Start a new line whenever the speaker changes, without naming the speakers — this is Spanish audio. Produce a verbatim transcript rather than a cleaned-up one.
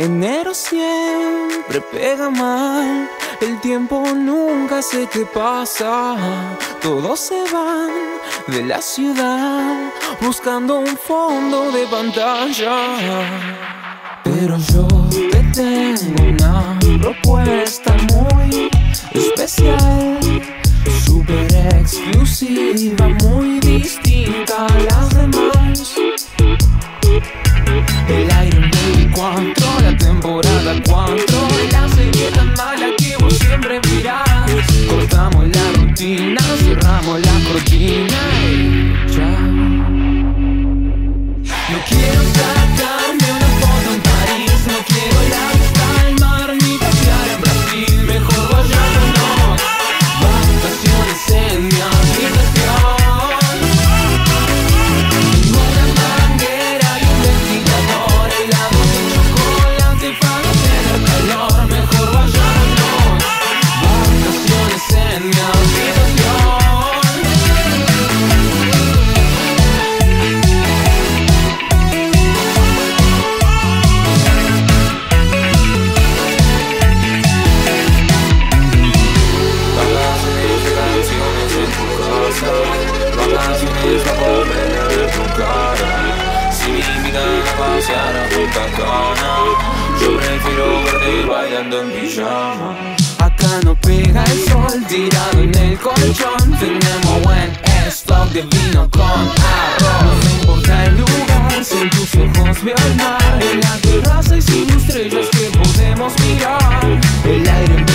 Enero siempre pega mal, el tiempo nunca sé qué pasa. Todos se van de la ciudad buscando un fondo de pantalla. Pero yo te tengo una propuesta muy especial, súper exclusiva, muy distinta a las demás. El Iron veinticuatro, la temporada cuatro, la serie tan mala que vos siempre mirás. Cortamos la rutina, cerramos la cortina y ya. No quiero sacarme una foto en París, no quiero la vista al mar ni pasear en Brasil. Mejor vayámonos, vacaciones en mi habitación.
Vacaciones a volver a ver tu cara. Si me invitan a pasear a Punta Cana, yo prefiero verte bailando en pijama.
Acá no pega el sol, tirado en el colchón. Tenemos buen stock de vino con arroz. No me importa el lugar, si en tus ojos veo el mar. En la terraza y sin estrellas que podemos mirar. El aire